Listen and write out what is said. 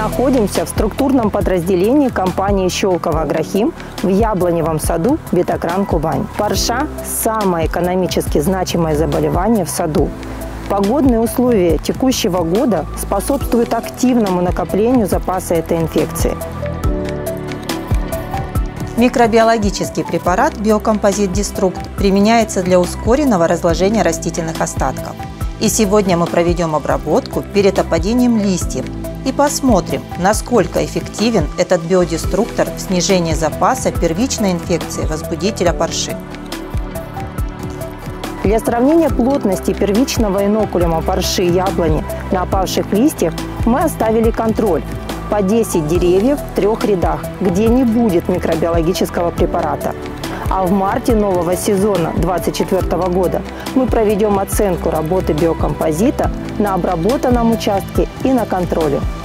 находимся в структурном подразделении компании «Щелково-Агрохим» в Яблоневом саду Витокран, Кубань. Парша – самое экономически значимое заболевание в саду. Погодные условия текущего года способствуют активному накоплению запаса этой инфекции. Микробиологический препарат «Биокомпозит Деструкт» применяется для ускоренного разложения растительных остатков. И сегодня мы проведем обработку перед опадением листьев и посмотрим, насколько эффективен этот биодеструктор в снижении запаса первичной инфекции возбудителя парши. Для сравнения плотности первичного инокулюма парши яблони на опавших листьях мы оставили контроль по 10 деревьев в 3 рядах, где не будет микробиологического препарата. А в марте нового сезона 2024 года мы проведем оценку работы биокомпозита на обработанном участке и на контроле.